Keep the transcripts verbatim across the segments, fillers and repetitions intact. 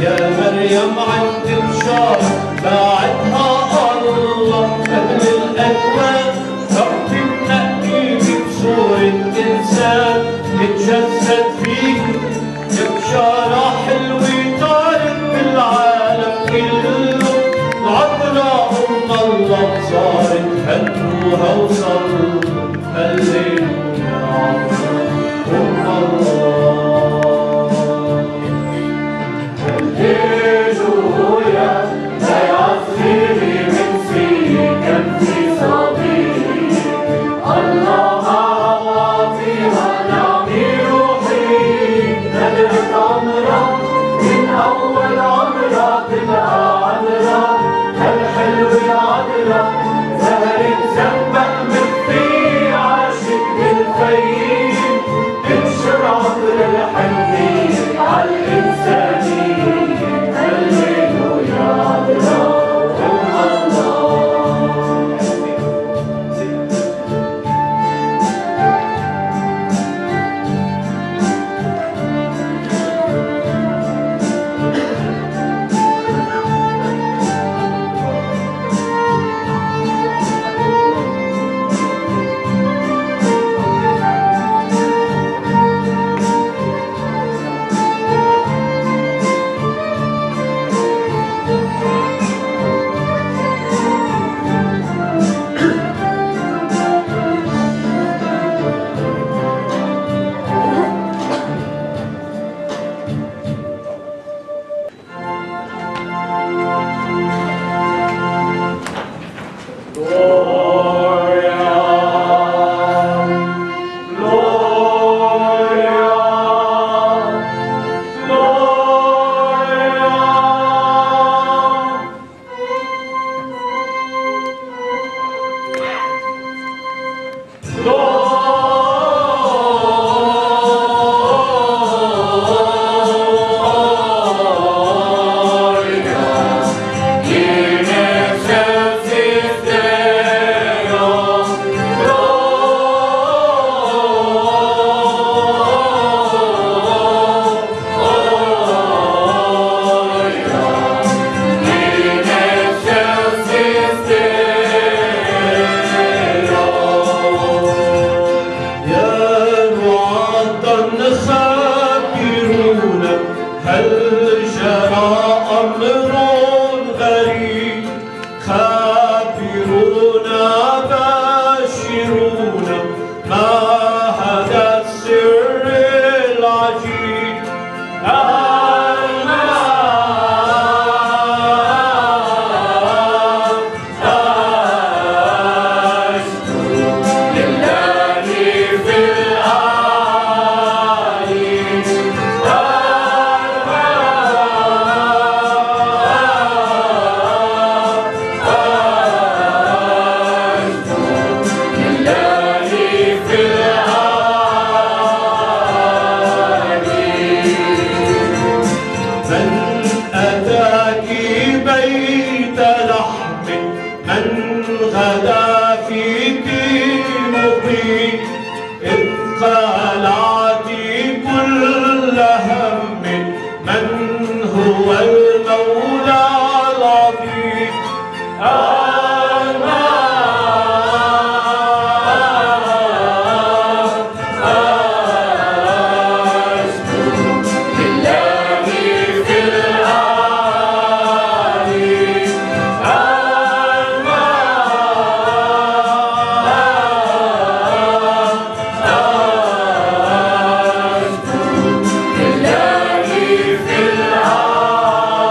يا مريم عند بشارة باعتها الله قبل الأكوان رب منقيك بصورة إنسان اتجسد فيك يا بشارة حلوة طارت بالعالم كله العذراء أم الله صارت هنوها وصلوا هللويا عذراء أم الله هللويا لا يعصيني من سيك في صديق الله أعطيها نعمي روحي ندرك عمرها من أول عمرها تبقى عذراء هالحلوة عذراء زهرة زنبق مخفي عاشق بالخيل تنشر عطر الحنين عالإنسانية هللويا عذراء أم الله لله في العالم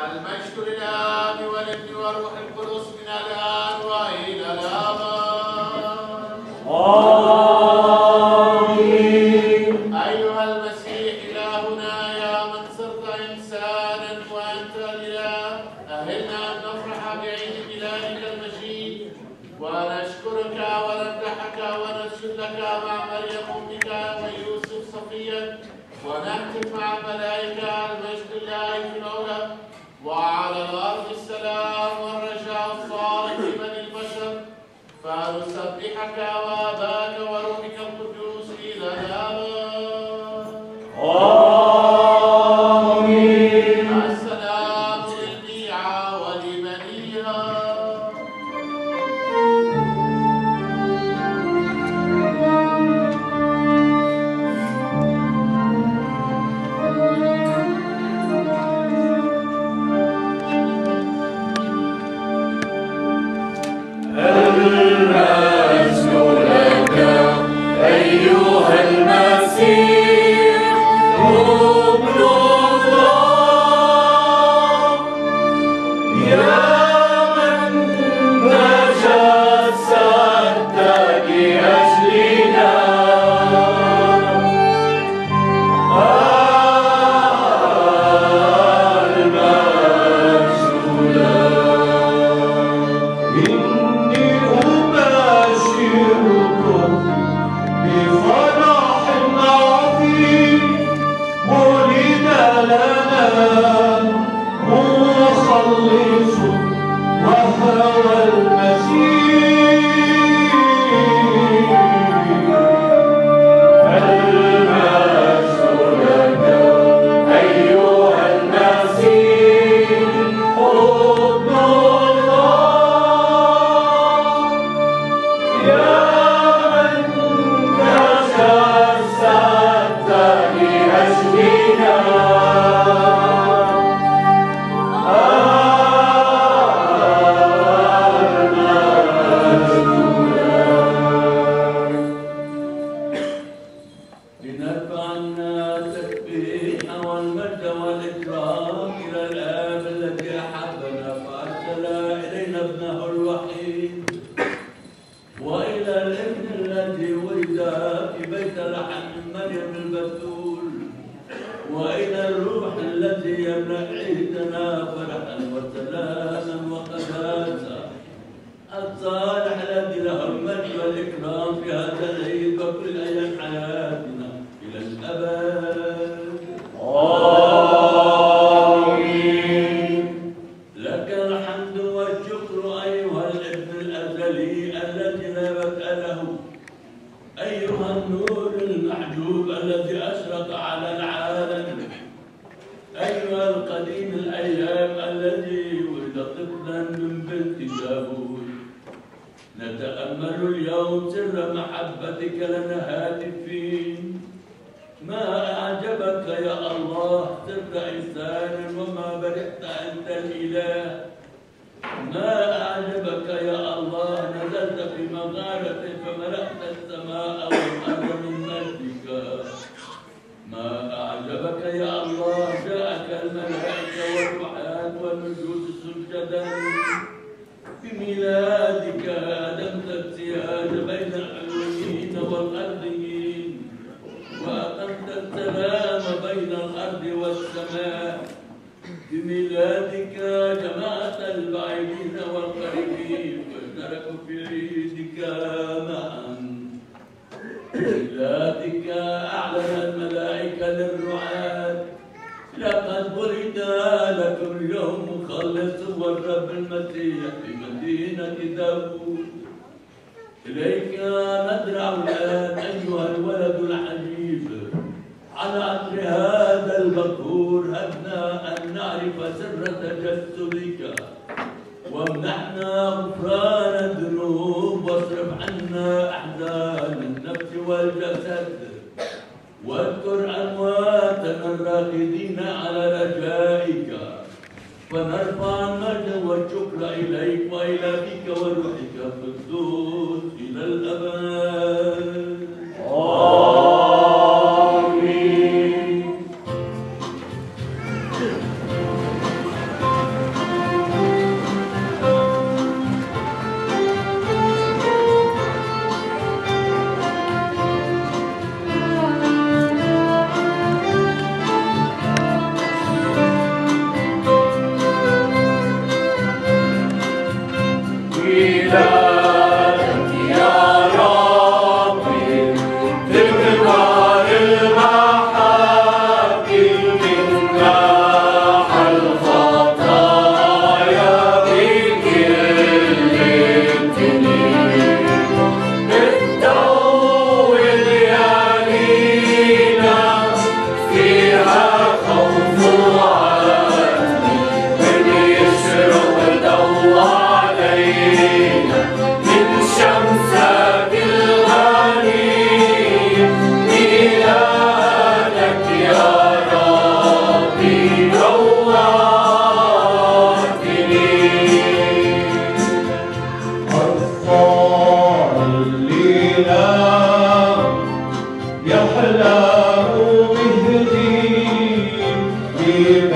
المجد للآب والابن والروح القدس من الآن وإلى الأبد. آمين. أيها المسيح إلهنا يا من صرت إنسانا وأنت الإله، أهلنا أن نفرح بعيد ميلادك المجيد ونشكرك ونمدحك ونسجد لك مع مريم أمك ويوسف صفيا، ونهتف مع الملائكة المجد لله في العلا، وعلى الأرض السلام والرجاء الصالح لبني البشر، فنسبحك وأباك وروحك القدوس إلى الأبد. آمين. السلام للبيعة ولبنيها. المجد لك أيها المسيح ابن الله، يا من تجسدت لأجلنا. المجد لك. إني أبشركم بفرح عظيم، ولد لنا مخلص وهو المسيح. المجد لك أيها المسيح ابن الله، يا من تجسدت لأجلنا. لنرفع عنا التسبيح والمجد والإكرام إلى الآب الذي أحبنا فأرسل إلينا ابنه الوحيد، وإلى الابن الذي ولد في بيت لحم مريم البتول، وإلى الروح الذي يملأ عيدنا فرحا وسلاما وقداسة، الصالح الذي له المجد والإكرام في هذا العيد وكل أيام حياتنا إلى الأبد. آمين. لك الحمد والشكر أيها الابن الأزلي الذي لا بدء له، أيها النور المحجوب الذي أشرق على العالم، أيها القديم الأيام الذي ولد طفلا من بنت داوود. نتأمل اليوم سر محبتك لنا هاتفين. ما أعجبك يا الله صرت إنسانا وما برحت أنت الإله. ما أعجبك يا الله نزلت في مغارة فملأت السماء والأرض من مجدك. ما أعجبك يا الله جاءك الملائكة والروحات والنجوم سجدا. بميلادك أدمت السياد بين الحلوين والأرضيين، وأقمت السلام بين الأرض والسماء. بميلادك جمعت البعيدين والقريبين واشتركوا في عيدك معا. بميلادك أعلن الملائكة للرعاة لقد ولد لكم اليوم مخلص والرب المسيح في مدينة داوود. إليك ندرع الآن أيها الولد العجيب على أثر هذا البخور. هبنا أن نعرف سر تجسدك، وامنحنا غفران الذنوب، واصرف عنا أحزان النفس والجسد، واذكر أمواتنا الراقدين على رجائك. فنرفع المجد والشكر إليك وإلى بك وروحك القدوس إلى الأبد. آمين.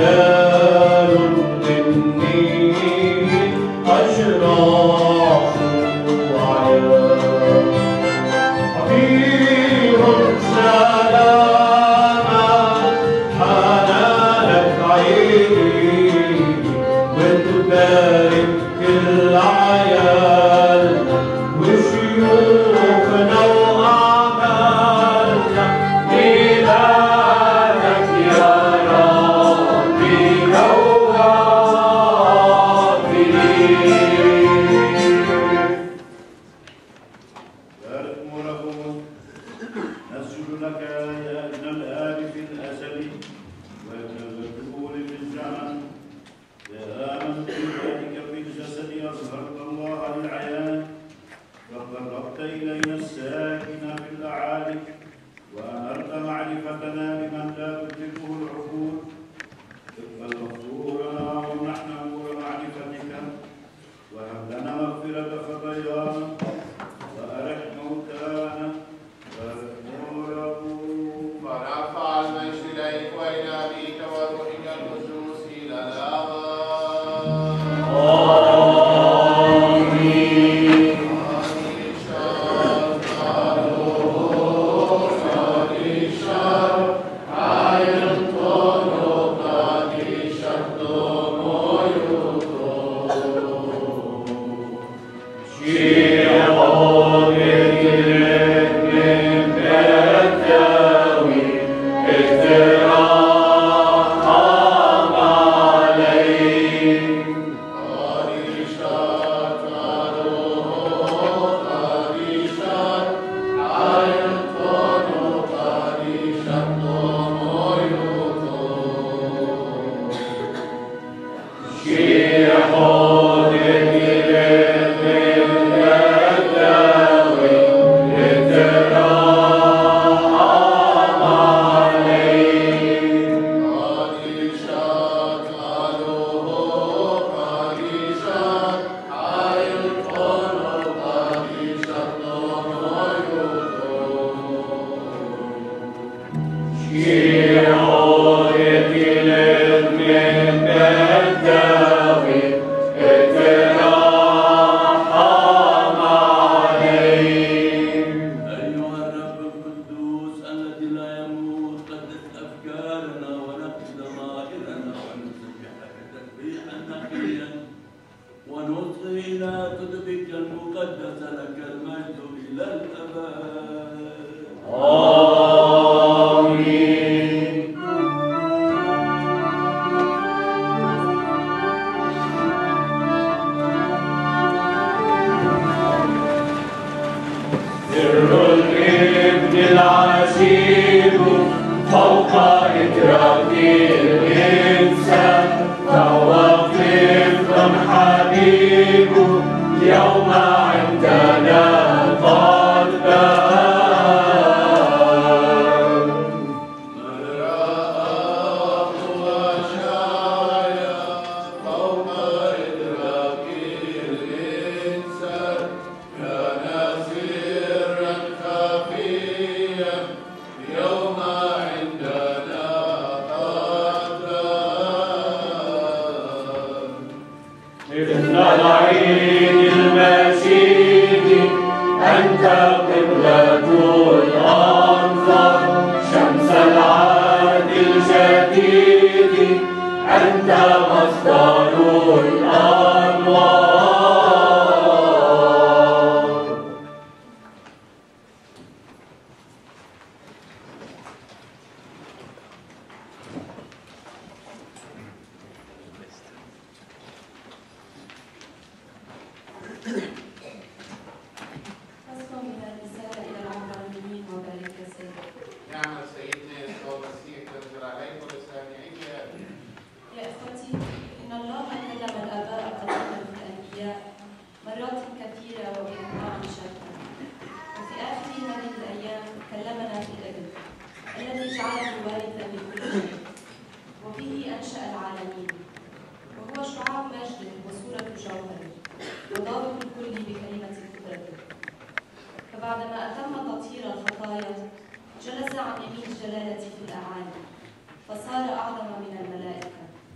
جلس عن يمين جلالتي في الأعالي فصار أعظم من الملائكة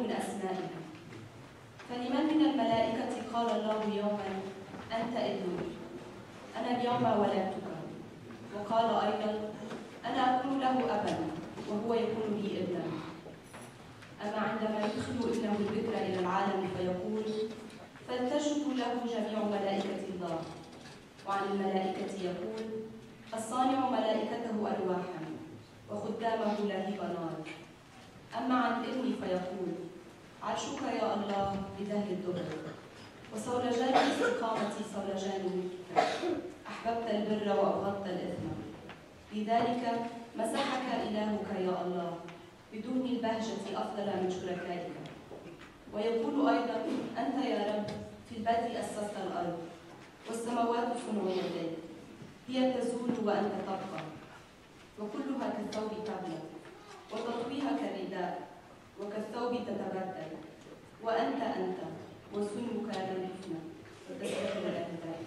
من أسمائها. فلمن من الملائكة قال الله يوما أنت ابني أنا اليوم ولدتك، وقال أيضا أنا أكون له أبا وهو يكون لي ابنا. أما عندما يدخل ابنه البكر إلى العالم فيقول فلتسجد له جميع ملائكة الله. وعن الملائكة يقول الصانع ملائكته ألواحا وخدامه لهيب نار. أما عن ابني فيقول عرشك يا الله بدهر الدهر، وصولجان الاستقامة صولجان ملكك، أحببت البر وأبغضت الإثم. لذلك مسحك إلهك يا الله بدون البهجة أفضل من شركائك. ويقول أيضا أنت يا رب في البدء أسست الأرض والسماوات صنع يديك، هي تزول وأنت تبقى، وكلها كالثوب تبلى وتطويها كالرداء وكالثوب تتبدل، وأنت أنت وسنك لم يفنى وتستحيل الأهداء.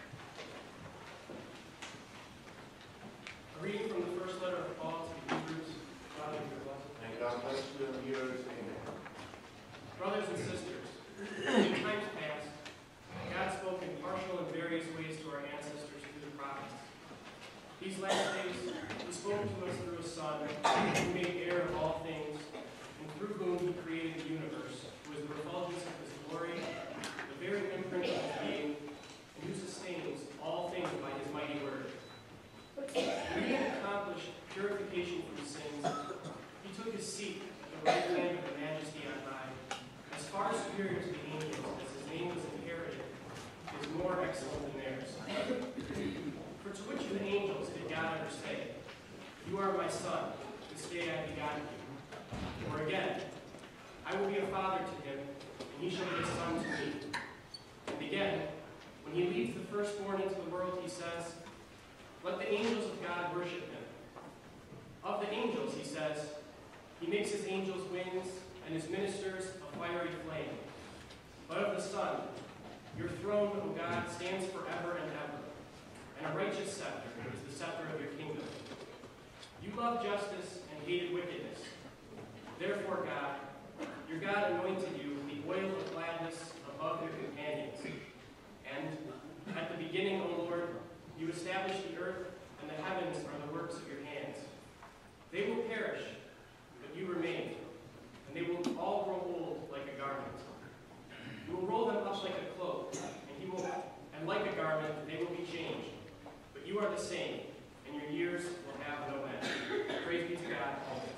A reading from the first letter of Paul to the Hebrews. Father, your blessing. And God bless you and yours. Amen. Brothers and sisters, in times past, God spoke in partial and various ways to our ancestors through the prophets. These last days, He spoke to us through His Son, who made heir of all things, and through whom He created the universe, who is the refulgence of His glory, the very imprint of His being, and who sustains all things by His mighty word. When He had accomplished purification from sins, He took His seat at the right hand of the Majesty on high, as far superior to the angels, as His name was inherited, is more excellent than theirs. For to which of the angels did God ever say, "You are my Son, this day I begot you"? Or again, "I will be a father to him, and he shall be a son to me"? And again, when He leads the firstborn into the world, He says, "Let the angels of God worship Him." Of the angels, He says, "He makes His angels winds, and His ministers a fiery flame." But of the Son, "Your throne, O God, stands forever and ever, and a righteous scepter is the scepter of your kingdom. You love justice and hated wickedness. Therefore, God, your God anointed you with the oil of gladness above your companions. And at the beginning, O Lord, you established the earth, and the heavens are the works of your hands. They will perish, but you remain, and they will all grow old like a garment. You will roll them up like a cloak, and he will, and like a garment they will be changed. But you are the same, and your years will have no end. Praise be to God always.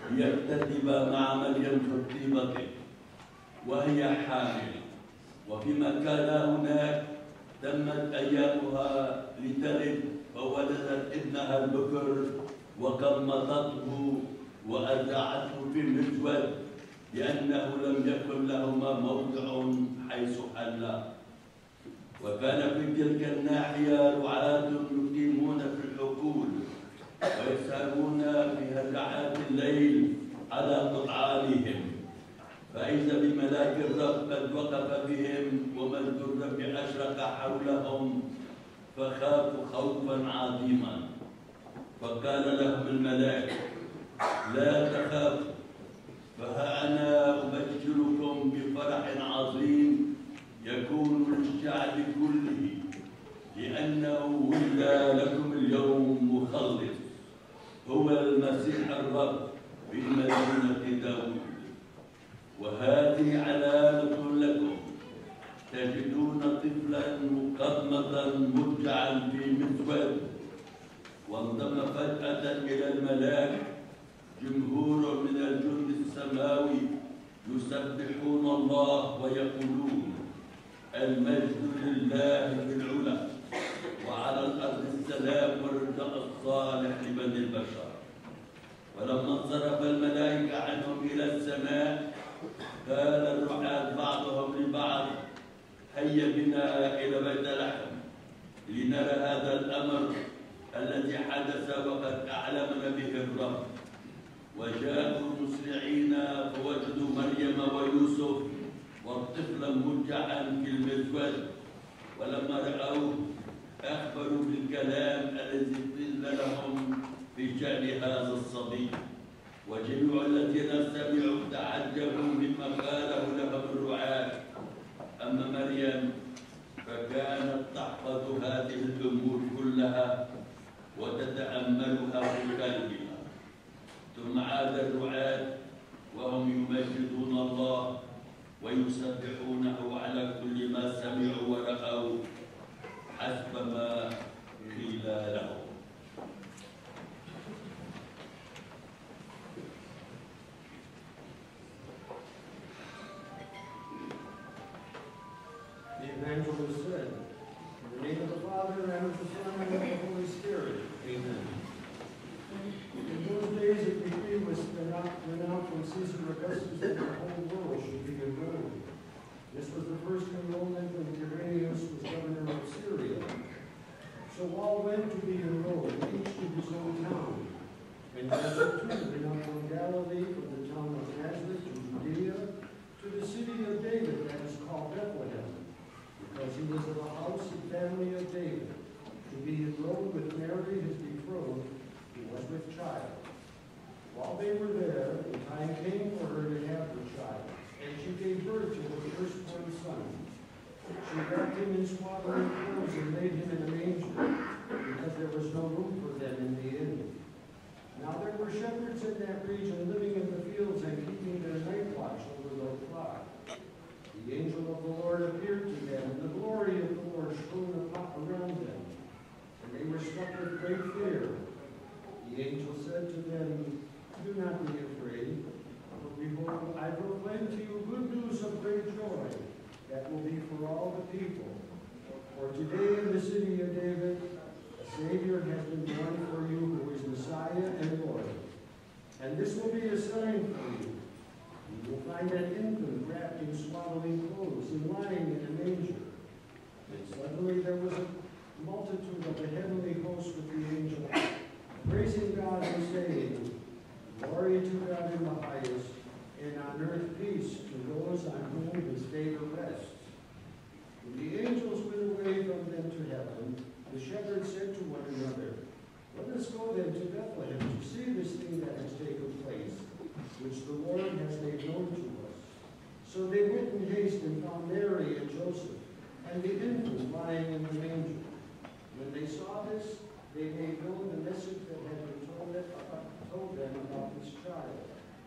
ليكتتب مع مريم خطيبته وهي حامل. وفيما كان هناك تمت أيامها لتلد، فولدت ابنها البكر وقمطته وأذاعته في المسود، لأنه لم يكن لهما موضع حيث حلا. وكان في تلك الناحية رعاة يقيمون في الحقول ويسهرون في هجعات الليل على قطعانهم، فإذا بملاك الرب قد وقف بهم ومجد الرب أشرق حولهم فخافوا خوفا عظيما. فقال لهم الملاك: لا تخافوا، فها أنا أبشركم بفرح عظيم يكون للشعب كله، لأنه ولد لكم اليوم مخلص هو المسيح الرب في مدينة داود. وهذه علامة لكم: تجدون طفلا مقمطا مرجعا في مسود. وانضم فجأة إلى الملاك جمهور من الجند السماوي يسبحون الله ويقولون: المجد لله في العلا، وعلى الأرض السلام والرجاء الصالح لبني البشر. ولما انصرف الملائكة عنهم إلى السماء قال الرعاة بعضهم لبعض: هيا بنا إلى بيت لحم لنرى هذا الأمر الذي حدث وقد أعلمنا به الرب. وجاءوا مسرعين فوجدوا مريم ويوسف والطفل مرجعا في المسود، ولما رأوه أخبروا بالكلام الذي قيل لهم في شأن هذا الصبي. وجميع الذين سمعوا تعجبوا مما قاله لهم الرعاة. أما مريم فكانت تحفظ هذه الأمور كلها وتتأملها في قلبها. ثم عاد الرعاة وهم يمجدون الله ويسبحونه على كل ما سمعوا ورأوا حسب ما قيل لهم. The evangelist said, in the name of the Father, and of the Son, and of the Holy Spirit. Amen. In those days, a decree was went out from Caesar Augustus that the whole world should be enrolled. This was the first enrollment when Quirinius was governor of Syria. So all went to be enrolled, each to his own town. And Joseph too went out from Galilee, from the town of Nazareth to Judea, to the city of David that is called Bethlehem, because he was of the house and family of David, to be enrolled with Mary his betrothed, who was with child. While they were there, the time came for her to have her child, and she gave birth to her firstborn son. She wrapped him in swaddling clothes and laid him in a manger, because there was no room for them in the inn. Now there were shepherds in that region living in the fields and keeping their night watch over their flock. The angel of the Lord appeared to them, and the glory of the Lord shone around them, and they were struck with great fear. The angel said to them, do not be afraid, for behold, I proclaim to you good news of great joy that will be for all the people. For today in the city of David, a Savior has been born for you, who is Messiah and Lord. And this will be a sign for you. You will find an infant wrapped in swaddling clothes and lying in a manger. And suddenly there was a multitude of the heavenly host with the angel, praising God and saying, glory to God in the highest, and on earth peace to those on whom his favor rests. When the angels went away from them to heaven, the shepherds said to one another, let us go then to Bethlehem to see this thing that has taken place, which the Lord has made known to us. So they went in haste and found Mary and Joseph, and the infant lying in the manger. When they saw this, they made known the message that had been told, it, uh, told them about this child.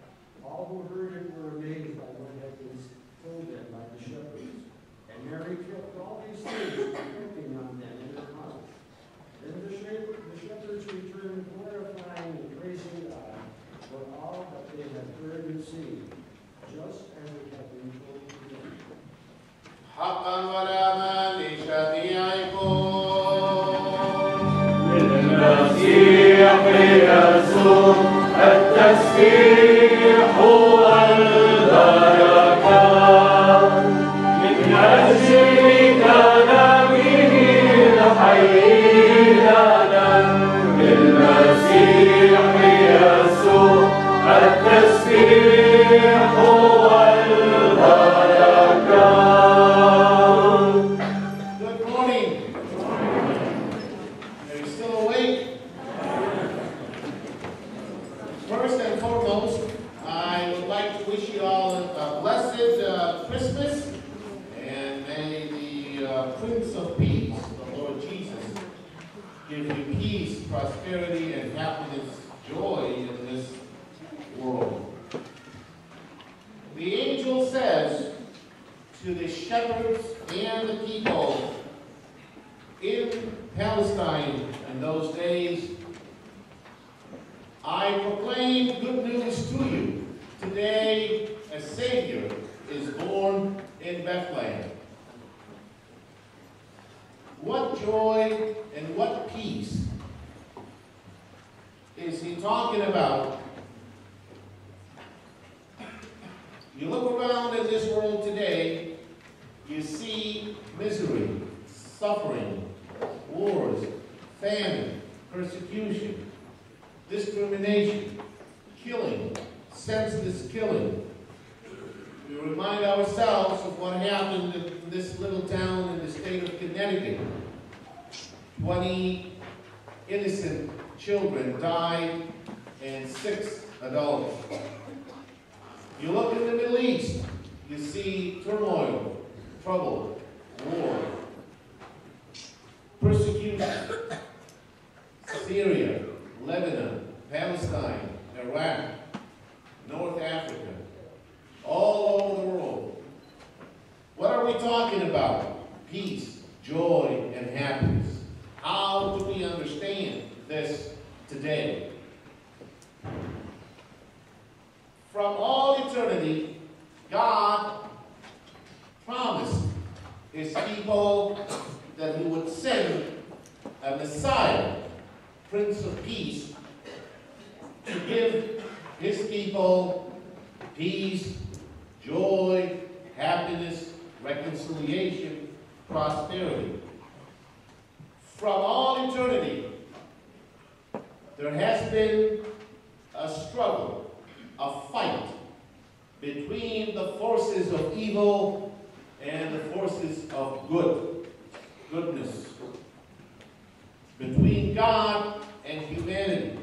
All who heard it were amazed by what had been told them by the shepherds. And Mary kept all these things, reflecting on them in her heart. Then the, the shepherds returned, glorifying and praising God for all that المسيح هو البركة من أجل كلامه الحي لنا بالمسيح يسوع التسبيح هو البركة. Good morning. Are you still awake? First and foremost, I would like to wish you all a blessed uh, Christmas, and may the uh, Prince of Peace, the Lord Jesus, give you peace, prosperity, and happiness, joy in this world. The angel says to the shepherds and the people in Palestine in those days, I proclaim good news to you. Today, a Savior is born in Bethlehem. What joy and what peace is he talking about? You look around in this world today, you see misery, suffering, wars, famine, persecution, discrimination, killing, senseless killing. We remind ourselves of what happened in this little town in the state of Connecticut. twenty innocent children died and six adults. You look in the Middle East, you see turmoil, trouble, war, persecution. Syria, Lebanon, Palestine, Iraq, North Africa, all over the world. What are we talking about? Peace, joy, and happiness. How do we understand this today? From all eternity, God promised his people that he would send a Messiah, Prince of Peace, to give his people peace, joy, happiness, reconciliation, prosperity. From all eternity, there has been a struggle, a fight between the forces of evil and the forces of good, goodness, between God and humanity.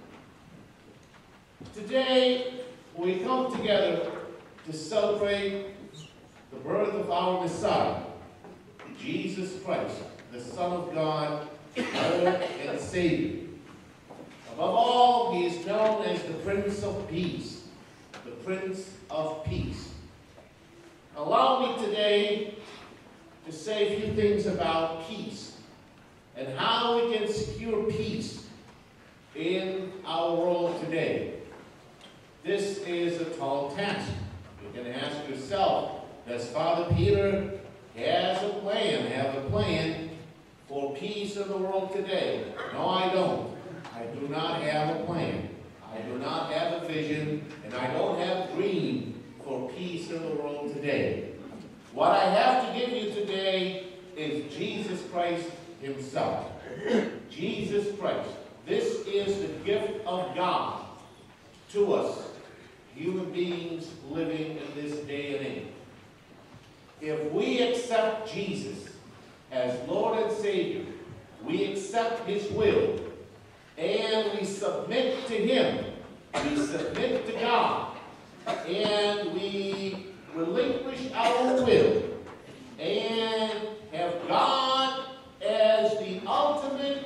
Today, we come together to celebrate the birth of our Messiah, Jesus Christ, the Son of God, Lord and Savior. Above all, he is known as the Prince of Peace, the Prince of Peace. Allow me today to say a few things about peace and how we can secure peace in our world today. This is a tall task. You can ask yourself, does Father Peter has a plan, have a plan for peace in the world today? No, I don't. I do not have a plan. I do not have a vision, and I don't have a dream for peace in the world today. What I have to give you today is Jesus Christ himself. Jesus Christ. This is the gift of God to us, human beings living in this day and age. If we accept Jesus as Lord and Savior, we accept his will, and we submit to him, we submit to God, and we relinquish our will, and have God as the ultimate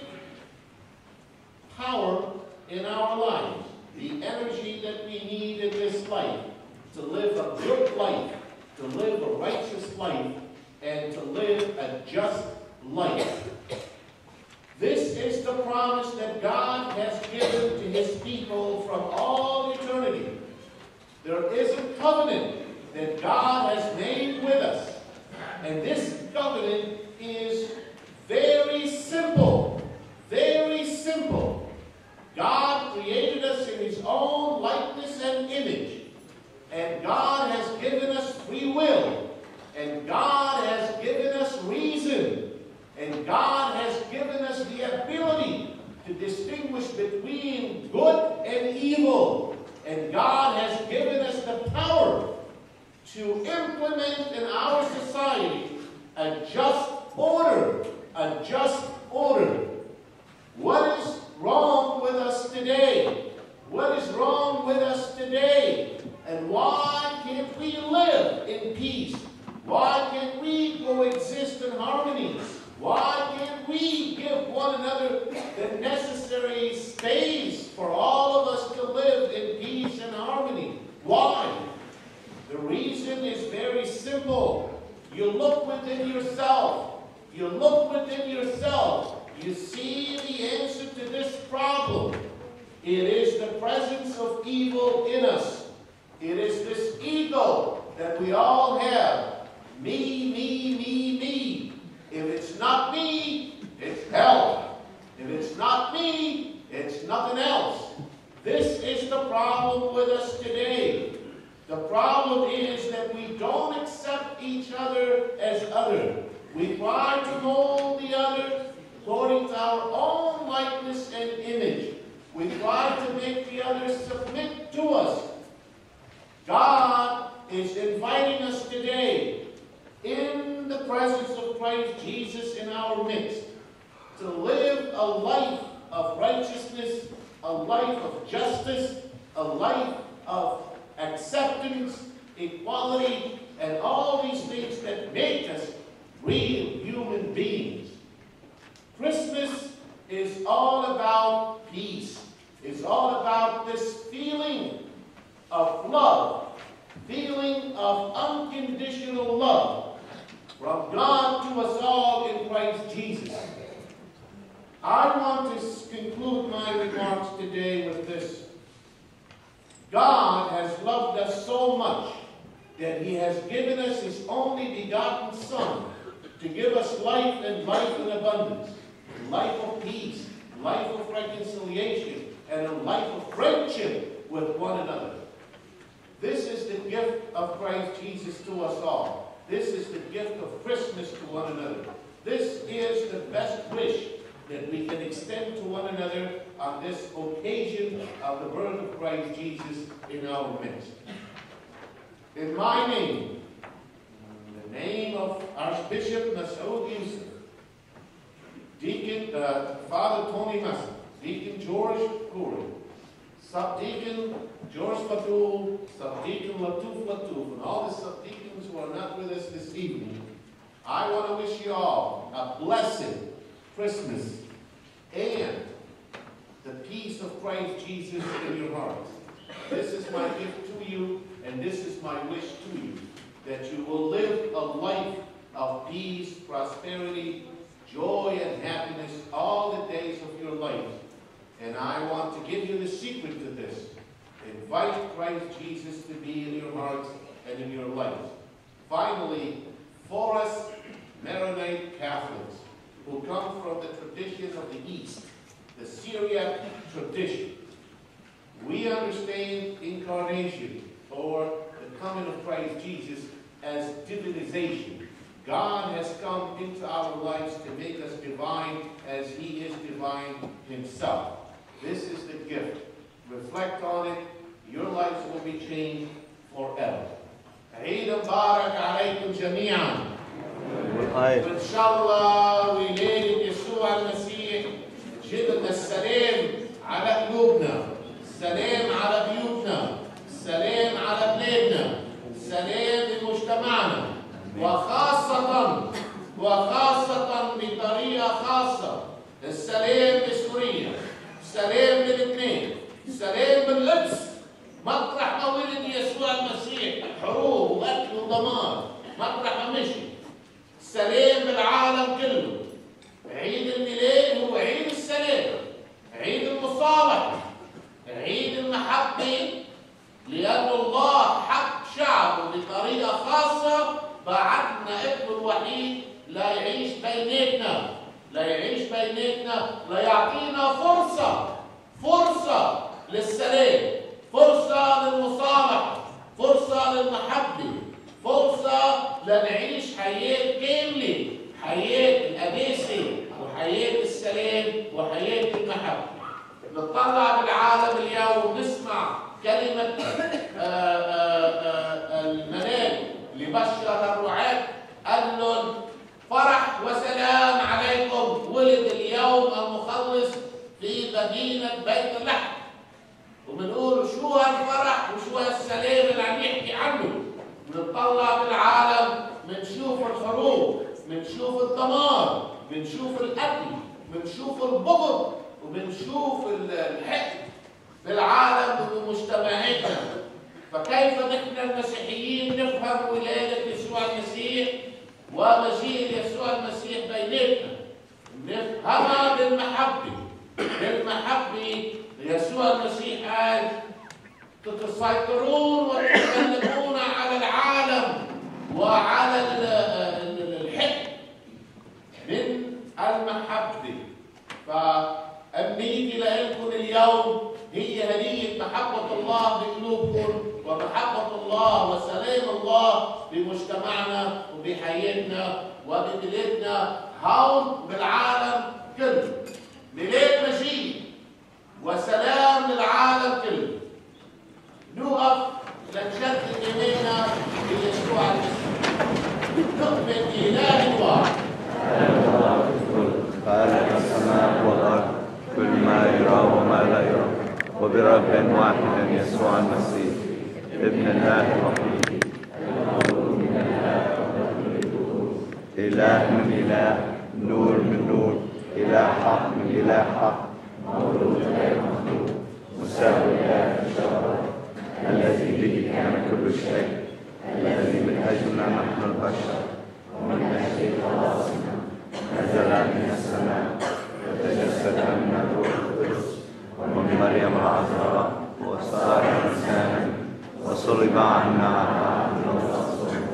power in our lives, the energy that we need in this life to live a good life, to live a righteous life, and to live a just life. This is the promise that God has given to his people from all eternity. There is a covenant that God has made with us, and this covenant is very simple, very simple. God created us in his own likeness distinguish between good and evil. And God has given us the power to implement in our society a just order, a just order. What is wrong with us today? What is wrong with us today? And why can't we live in peace? Why can't we coexist in harmony? Why can't we give one another the necessary space for all of us to live in peace and harmony? Why? The reason is very simple. You look within yourself. You look within yourself. You see the answer to this problem. It is the presence of evil in us. It is this ego that we all have. Me, me, me, me. If it's not me, it's hell. If it's not me, it's nothing else. This is the problem with us today. The problem is that we don't accept each other as other. We try to mold the other according to our own likeness and image. We try to make the other submit to us. God is inviting us today, in the presence of Christ Jesus in our midst, to live a life of righteousness, a life of justice, a life of acceptance, equality, and all these things that make us real human beings. Christmas is all about peace. It's all about this feeling of love, feeling of unconditional love from God to us all in Christ Jesus. I want to conclude my remarks today with this. God has loved us so much that He has given us His only begotten Son to give us life and life in abundance, life of peace, life of reconciliation, and a life of friendship with one another. This is the gift of Christ Jesus to us all. This is the gift of Christmas to one another. This is the best wish that we can extend to one another on this occasion of the birth of Christ Jesus in our midst. In my name, in the name of Archbishop Massoud Yusuf, Deacon uh, Father Tony Massoud, Deacon George Corey, Subdeacon George Fatul, Subdeacon Latuf Latuf, and all the subdeacons who are not with us this evening, I want to wish you all a blessed Christmas and the peace of Christ Jesus in your hearts. This is my gift to you, and this is my wish to you, that you will live a life of peace, prosperity, joy, and happiness all the days of your life. And I want to give you the secret to this. Invite Christ Jesus to be in your hearts and in your lives. Finally, for us Maronite Catholics who come from the tradition of the East, the Syriac tradition, we understand incarnation, or the coming of Christ Jesus, as divinization. God has come into our lives to make us divine as He is divine Himself. This is the gift. Reflect on it. Your lives will be changed forever. عيد مبارك عليكم جميعا. وإن شاء الله وليلة يسوع المسيح جيب لنا السلام على قلوبنا، السلام على بيوتنا، السلام على بلادنا، السلام لمجتمعنا، وخاصة وخاصة بطريقة خاصة السلام بسوريا، السلام بلبنان، السلام بالقدس، مطرح ما ولد يسوع المسيح، حروب وقتل ودمار، مطرح ما مشي، السلام بالعالم كله. عيد الميلاد هو عيد السلام، عيد المصالحة، عيد المحبة، لأن الله حب شعبه بطريقة خاصة، بعتنا ابنه الوحيد لا يعيش بيناتنا، لا يعيش بيناتنا، لا يعطينا فرصة فرصة للسلام، فرصة للمصالحة، فرصة للمحبة، فرصة لنعيش حياة كاملة، حياة القداسة وحياة السلام وحياة المحبة. بنطلع بالعالم بنشوف الحروب، بنشوف الدمار، بنشوف القتل، بنشوف البغض، وبنشوف الحقد بالعالم وبمجتمعاتنا. فكيف نحن المسيحيين نفهم ولادة يسوع المسيح ومجيء يسوع المسيح بيناتنا؟ نفهمها بالمحبة. بالمحبة يسوع المسيح قال تتسيطرون وتتغلبون على العالم وعلى الحقد من المحبة. فأمنيتي لكم اليوم هي هدية محبة الله بقلوبكم ومحبة الله وسلام الله بمجتمعنا وبحياتنا وببلادنا هون بالعالم كله. ميلاد مجيد وسلام للعالم كله. نوقف لنجدد إيماننا بيسوع المسيح. نؤمن بإله واحد خالق السماء والأرض كل ما يرى وما لا يرى، وبرب واحد يسوع المسيح ابن الله الوحيد، إله من إله، نور من نور، إله حق من إله حق، مولود غير مخلوق، مساوي لا يشبه، الذي به كان كل شيء، الذي من أجلنا نحن البشر ومن أجل خلاصنا نزل من السماء وتجسد من الروح القدس ومن مريم العذراء وصار إنسانا وصلب عنا على عهد الرسول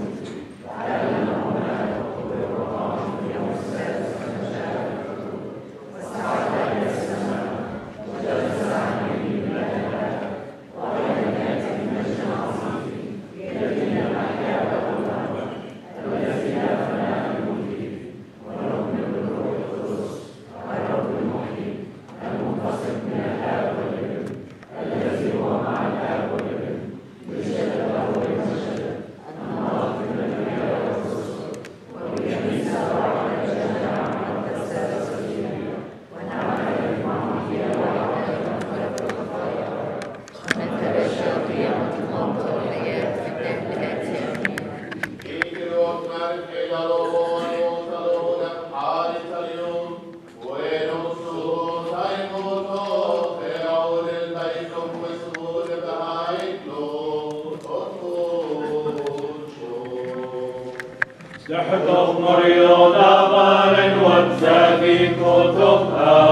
تحقق مريض أبار وتزافي كتبها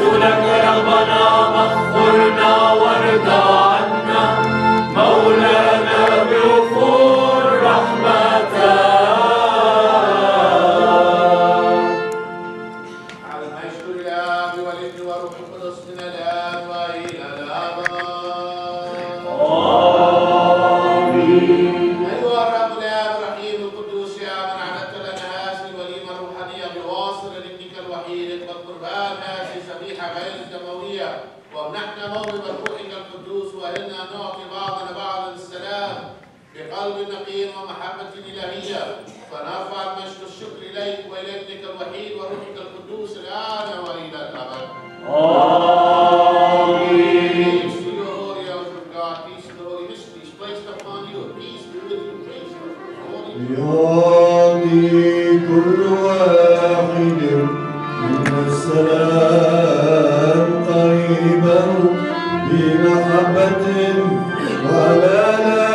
رسولك رغبنا مغفرنا وارضى عنا مولانا بغفور رحمتك. على المشكور الآب والابن والروح القدس من الآن وإلى الأبد. آمين. أيها الرب الآب الرحيم القدوس يا من أعددت لنا هذه الوليمة الروحانية بواسطة ابنك الوحيد والقربان هذه الذبيحة غير الدموية، وامنحنا موهبة روحك القدوس وأهلنا أن نعطي بعضنا بعضا السلام بقلب نقي ومحبة إلهية، فنرفع المجد والشكر إليك وإلى ابنك الوحيد وروحك القدوس الآن وإلى الأبد. آمين. Peace to you, Holy House of God. Peace to the Holy Mysteries placed upon you. Peace be with you. Praise the Holy يعطي كل واحد منا السلام قريبا بمحبة ولا لا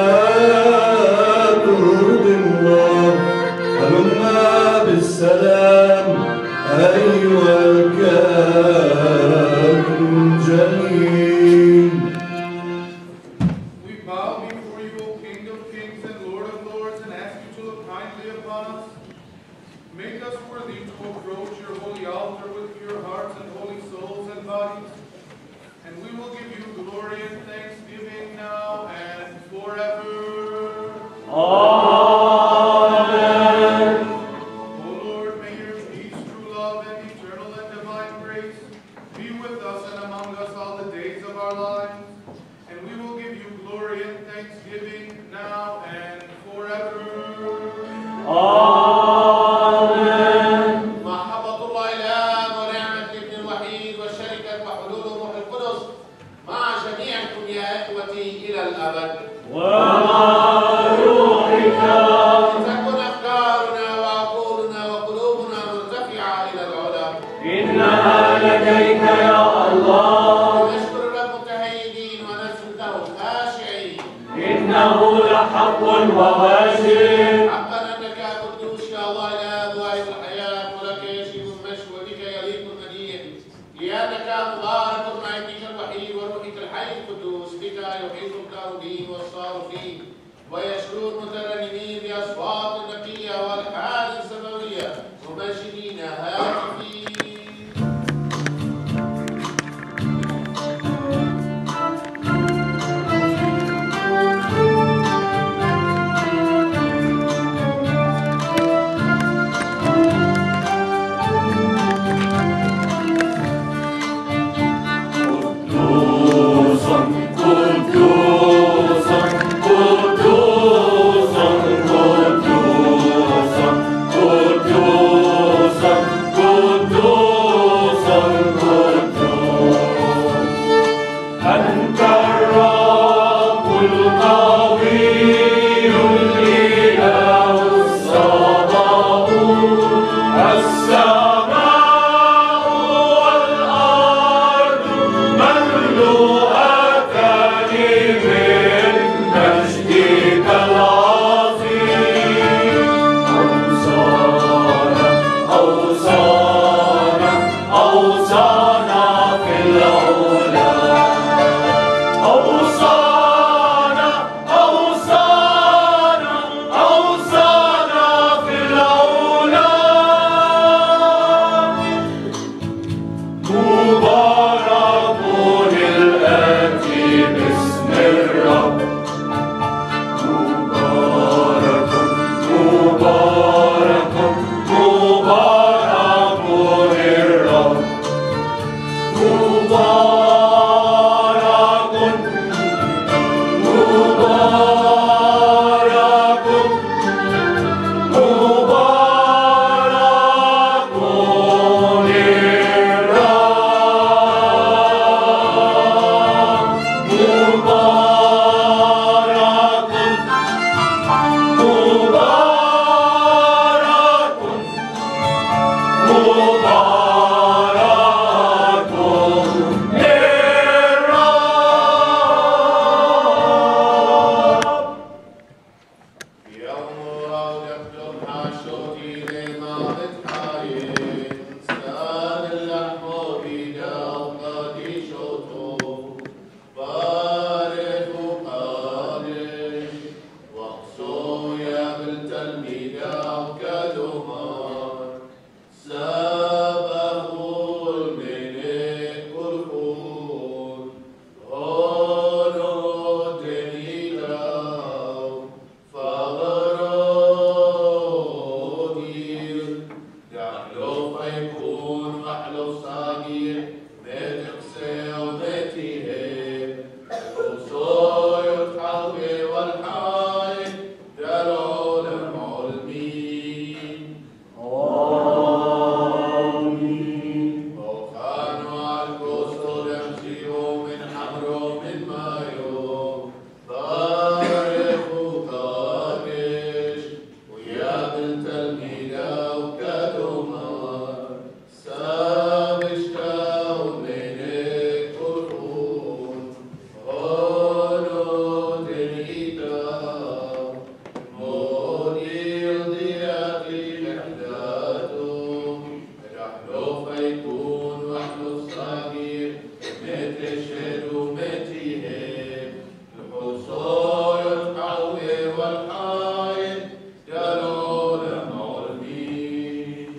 ترضي الله. هلما بالسلام أيها الكائن الجليل. We bow before you, O King of Kings and Lord of Lords, and ask you to look kindly upon us. Make us worthy to approach your holy altar with pure hearts and holy souls and bodies. And we will give you glory and thanksgiving now and forever. Amen. O Lord, may your peace, true love, and eternal and divine grace be with us and among us all the days of our lives. And we will give you glory and thanksgiving now and forever. Amen. محبة الله الآب ونعمة الابن الوحيد وشركة وحلول الروح القدس مع جميعكم يا إخوتي إلى الأبد. ومع روحك. تكن أفكارنا وعقولنا وقلوبنا مرتفعة إلى العلا. إنها لديك يا الله. نشكر الرب متهيئين ونسجد له خاشعين. إنه لحق وواسع. حقا أنك قدوس يا الله الآب واحد الحياة، ولك يجب المجد وبك يليق المديح، لأنك مبارك مع ابنك الوحيد وروحك الحي القدوس، بك يحيط الكاروبين والصارفين ويشكرون مترنمين بأصوات نقية والحان سماوية ممجدين هاتفين. Thank you. يكون محلو صغير بتقسي وبتيهي الوصول يتحوي والحاي جلول المعلمين آمين وخانوا على القصر يمشيوا من حمرو من مايو طارق وطاقش ويا بنت الميدا وكدمار سابشتا ومنك قرون هونو دنيتا موديل دياتي لحداتهم رحلو فيكون وحلو صغير متشهد ومتيهب الحصول يتقوي والحايد جلول المعلمين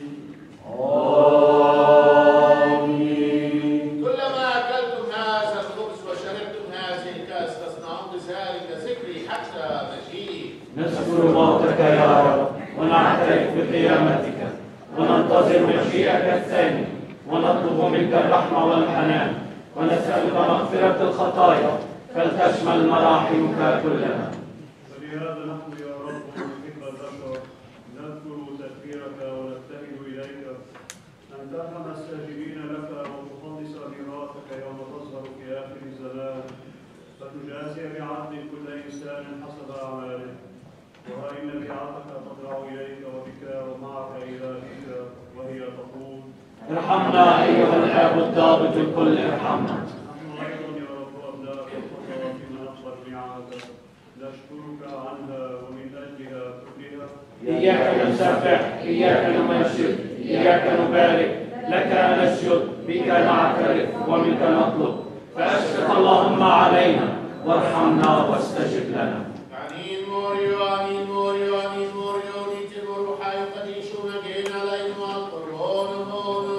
آمين كلما أكلتم هذا الخبز وشربتم هذه الكأس تصنعون بذلك ذكري حتى مجيء نذكر موتك يا رب ونعترف بقيامتك وننتظر مجيئك الثاني ونطلب منك الرحمة والحنان ونسألك مغفرة الخطايا فلتشمل مراحمك كلنا. ولهذا نحن يا رب ونحب البشر نذكر تذكيرك ونبتهل إليك أن ترحم الساجدين لك وتخلص ميراثك يوم تظهر في آخر الزمان فتجازي بعدل كل إنسان حسب أعماله وها إن بيعتك تطلع إليك وبك ومعك إلهك وهي تقول ارحمنا أيها الآب الضابط الكل ارحمنا. نحن أيضا يا رب أبناء الخطأ فيما نقبل نعمتك نشكرك عنها ومن أجلها كلها. إياك نسبح، إياك نمجد، إياك نبارك، لك نسجد، بك نعترف ومنك نطلب، فأشفق اللهم علينا وارحمنا واستجب لنا. آمين موريو آمين موريو آمين موريو نيتي بروحا يقديشو مجينا لين والقرون مونو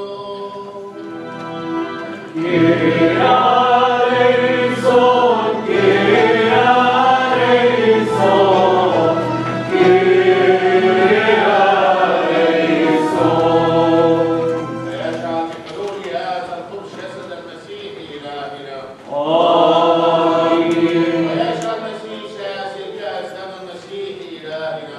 Kyrieleison, Kyrieleison, Kyrieleison. فيجعل بحلول هذا الخبز جسد المسيح إلهنا آمين. ويجعل المسيح هذه الكأس دم المسيح إلهنا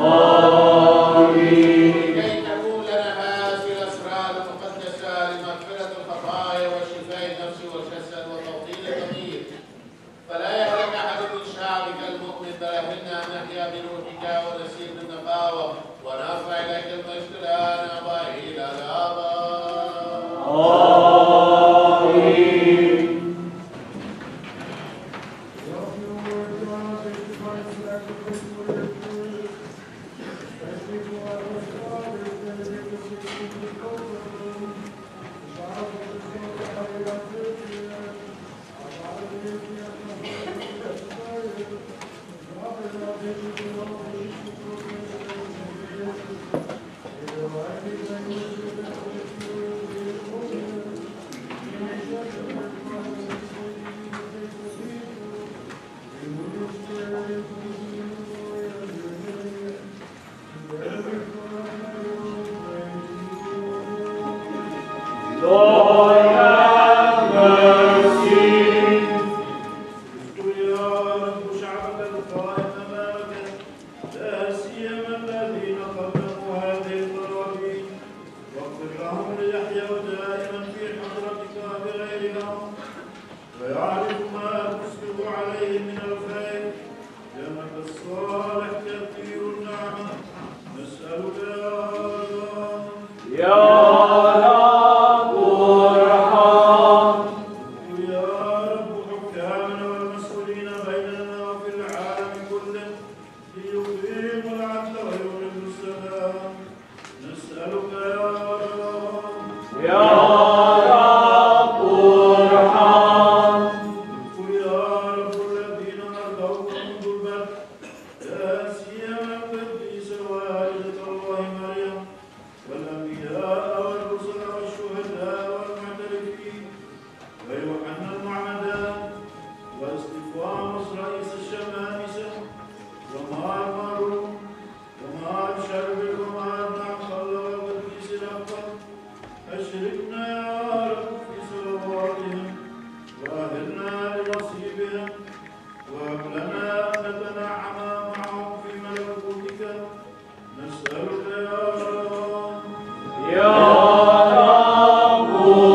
آمين. لكي تكون لنا هذه الأسرار المقدسة لمغفرة الخطايا وشفاء النفس والجسد وتوطين الضمير فلا يهلك أحد من شعبك المؤمن بل أهلنا أن نحيا بروحك ونسير بالنقاوة ونرفع إليك المجد الآن وإلى الأبد. آمين. Lord, have mercy. ويعرف ما تسبق عليه من الخير لأنك الصالح كثير النعمة نسألك يا يا رب ارحم. يا رب حكامنا والمسؤولين بيننا وفي العالم كله ليقيموا العدل ويولدوا السلام نسألك يا رب يا رب ارحم. يا رب الذين مرضوا منذ البدء لا سيما القديس والدة الله مريم والأنبياء والرسل والشهداء والمعترفين ويوحنا المعمدان واستفانوس رئيس الشمامسة ومار مارون ومار شربل ومار نعم الله والقديس الأفضل أشركنا يا رب في صلواتهم وأهلنا لنصيبهم وهب لنا أن نتنعم معهم في ملكوتك نسألك يا رب يا رب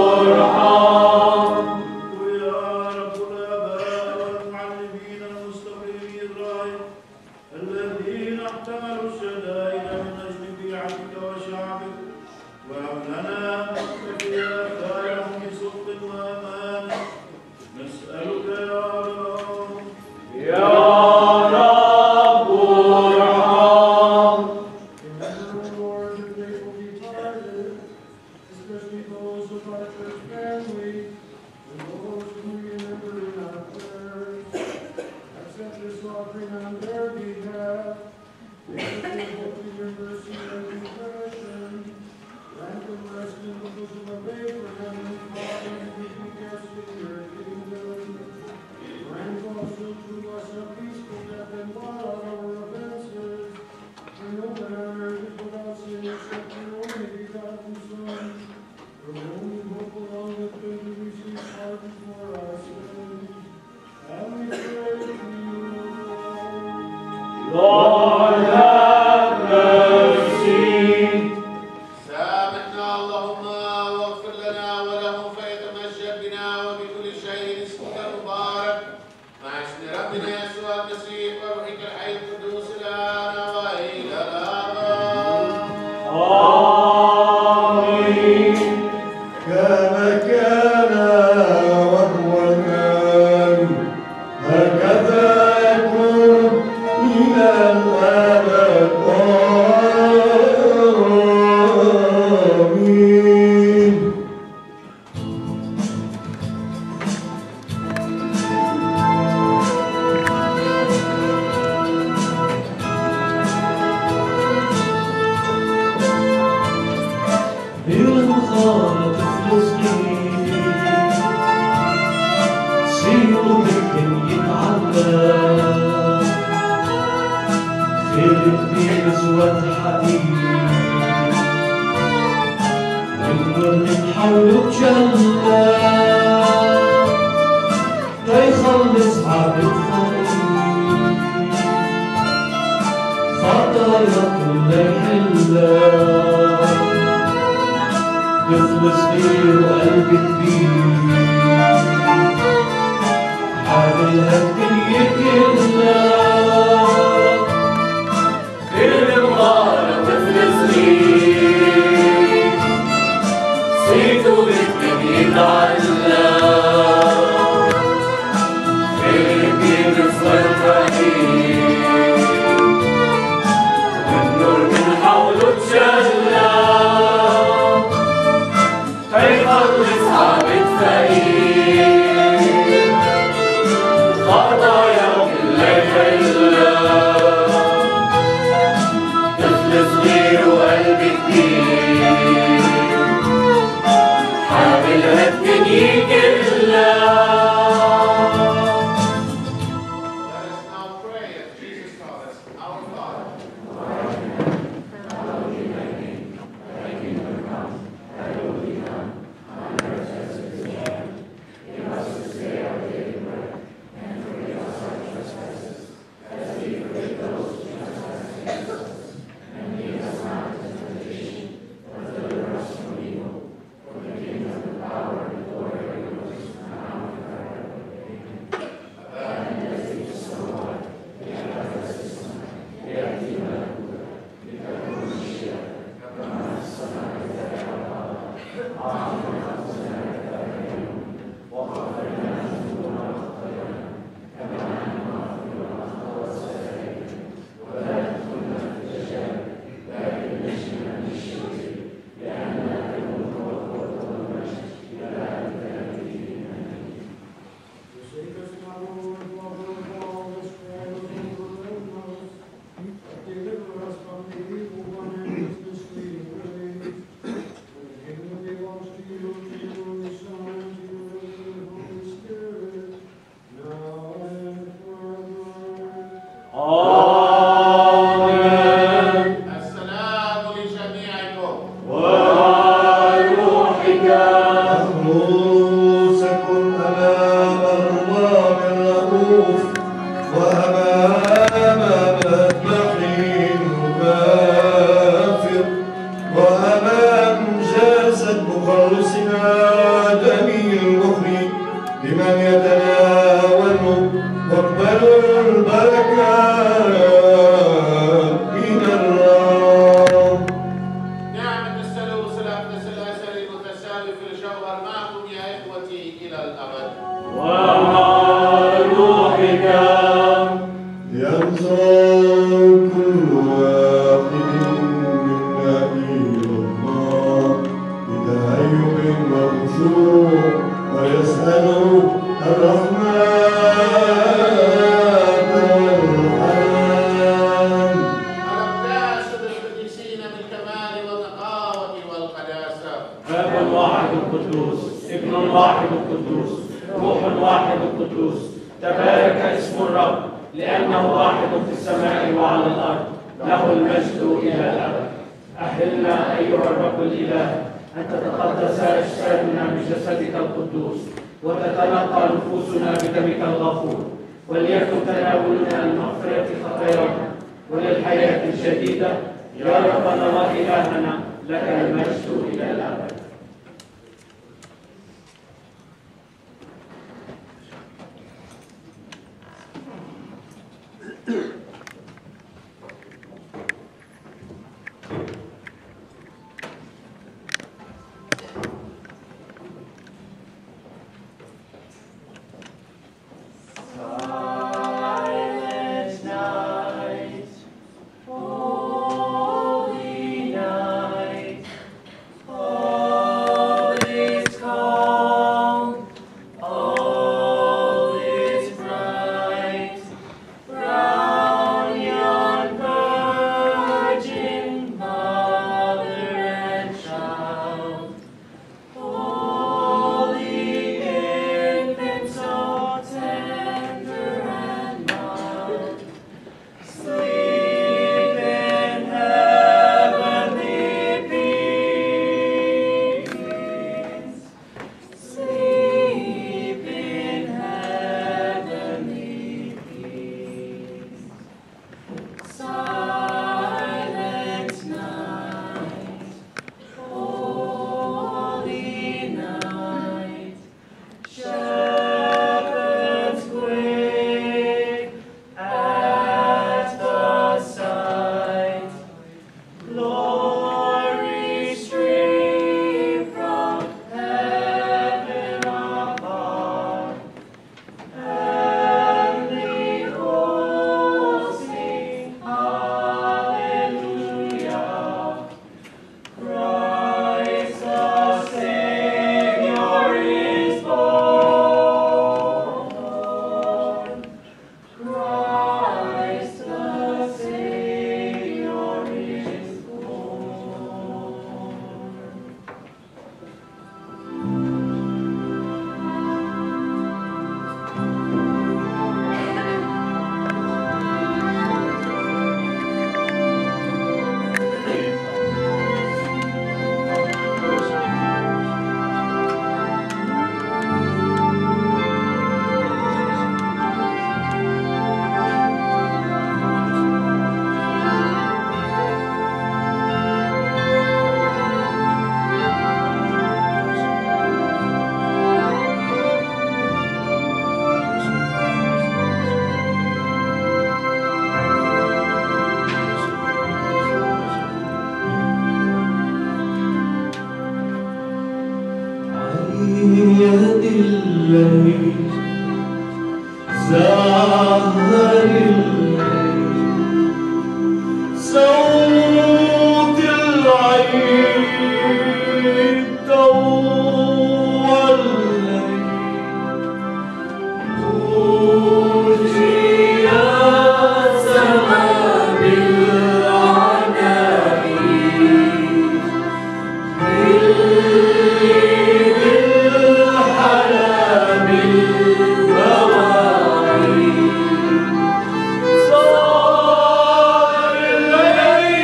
ارحم. ويا رب الآباء والمعلمين المستقيمين الراية الذين احتملوا الشدائد من أجل بيعتك وشعبك وهب لنا أن نقتفي آثارهم بصدق وأمانة نسألك يا رب يا رب ارحم. Remember, Lord, that they will be pardoned, especially those of our church family and those whom we remember in our prayers. Accept this offering on their behalf. Because they hope in your mercy and compassion. Grant them rest in the bosom of Abraham and Father, who be guests in your kingdom. Grant also to us a peaceful death and blot out our offenses. And open our marriages without sin except your only begotten Son, from whom we hope along with him to receive pardon for our sins. And we pray to you, Lord. Lord, have mercy. سامحنا اللهم واغفر لنا ولهم فيتمجد بنا وبكل شيء اسمك المبارك مع اسم ربنا يسوع المسيح وروحك الحي القدوس الآن وإلى الأبد. آمين. كما كان وهو الآن هكذا يكون إلى الأبد آمين. بالغارة فلسطين سيروا ممكن يتعلم خلق بنسوة حقيقي والنور من حوله تجلى ليخلص عبد الخليل خطايا كل يحلها يخلص غير وقلب كبير حاملها الدنيا كلها بالمغارة وفلسطين سيته بكتب يتعلم خلقي بصغر رهيب والنور من حوله تجلى هيخلص عبد فقير خطايا كلها يحلها طفل صغير وقلب كبير حاملها الدنيا كلها. Let us now pray as Jesus taught us, Our Father. Forsake us not, O Lord, while we are all this trials overwhelm us. Deliver us from the evil one and his misleading ways. For the kingdom belongs to you, مخلصنا دمي المخرج لمن يتناول واقبلوا البركات من الرب. نعمة السلام والسلام الثلاثة المتساوي في الجوهر معكم يا إخوتي إلى الأبد. ومع روحك. ينظر كل واحد منا إلى الله بتهيب وخشوع ويسأل الرحمن والرحمن. ألم تعشد القديسين بالكمال والنقاوة والقداسة. باب واحد القدوس، ابن واحد القدوس، روح واحد القدوس، تبارك اسم الرب لأنه واحد في السماء وعلى الأرض، له المجد إلى الأبد. أهلنا أيها الرب الإله أن تتقدس أجسادنا بجسدك القدوس، وتتنقى نفوسنا بدمك الغفور، وليكن تناولنا لمغفرة خطايانا وللحياة الجديدة. يا ربنا وإلهنا لك المجد إلى الأبد. صار الليل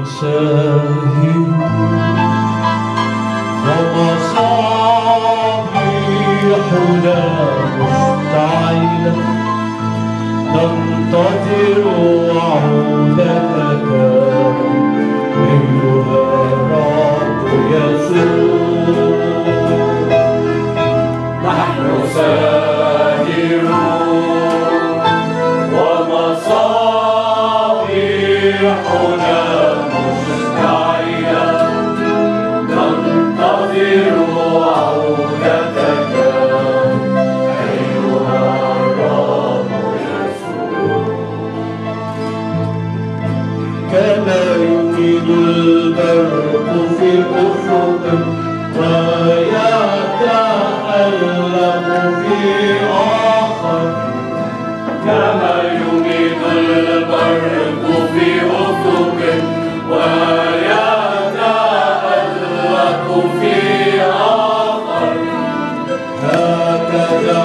ومصابيحنا مشتعلة ننتظر عودتك أيها الرب يسوع. نحن ساهرون ومصابيحنا مشتعلة ننتظر عودتك أيها الرب يسوع. كما يميل البرق في أفق ويتألق في آخر، كما يميل البرق في أفق ويتألق في آخر، هكذا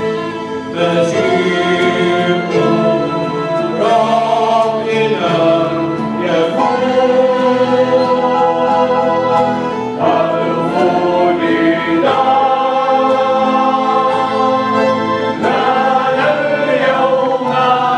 مجيء ربنا يكون. قد ولد لنا اليوم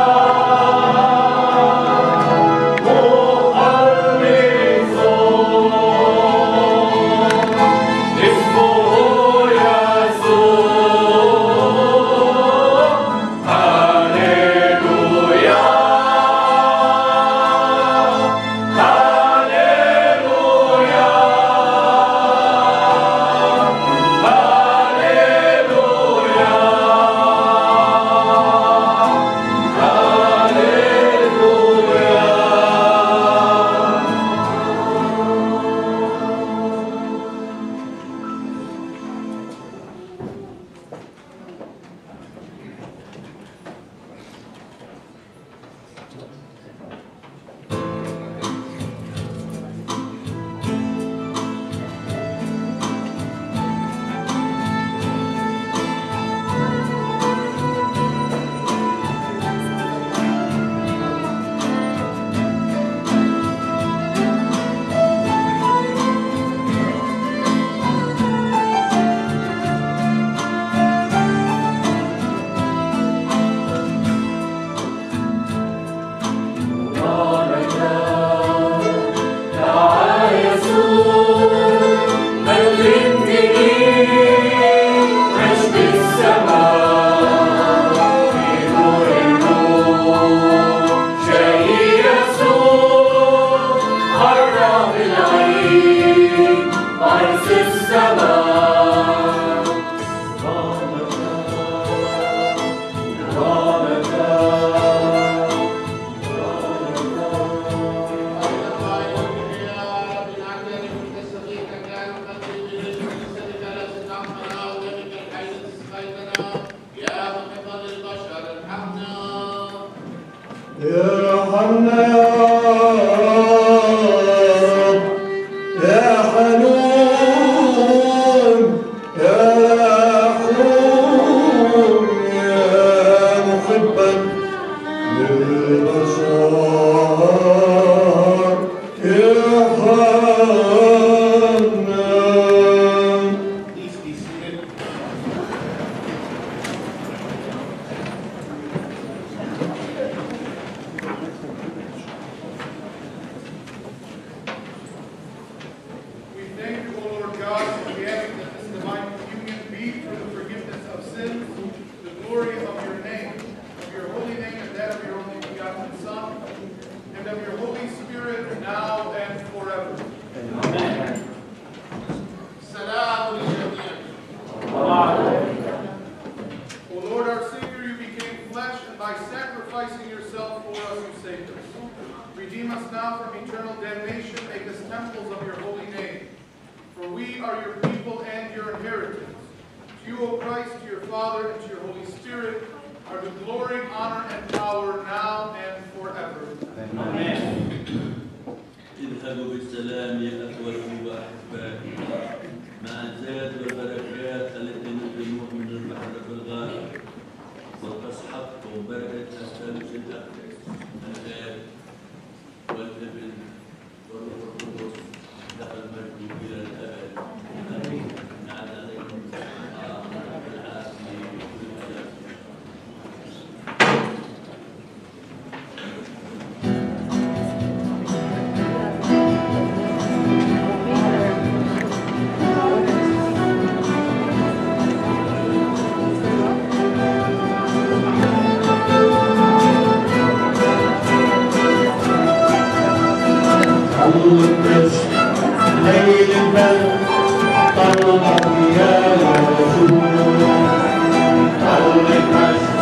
ارحمنا يا رب يا حنون يا حنون يا محبا للبشر ارحمنا. Please be seated. We thank you, O Lord God, for the act that this divine communion be for the forgiveness of sins, the glory of your name, of your holy name and that of your only begotten Son, and of your Holy Spirit now and forever. Amen. Salam al-Jamia. O Lord, our Savior, you became flesh, and by sacrificing yourself for us, you saved us. Redeem us now from eternal damnation, make us temples of your holy name. For we are your people and your inheritance. To you, O Christ, to your Father, and to your Holy Spirit, are the glory, honor, and power now and forever. Amen. اذهبوا بالسلام يا أخوتي وأحبائي مع الزاد والبركات التي نقدمها من البحر الغالي وتصحبكم بركة الثالث الأقدس الآب والابن والروح طلق ليل البلد طلق يا يسوع طلق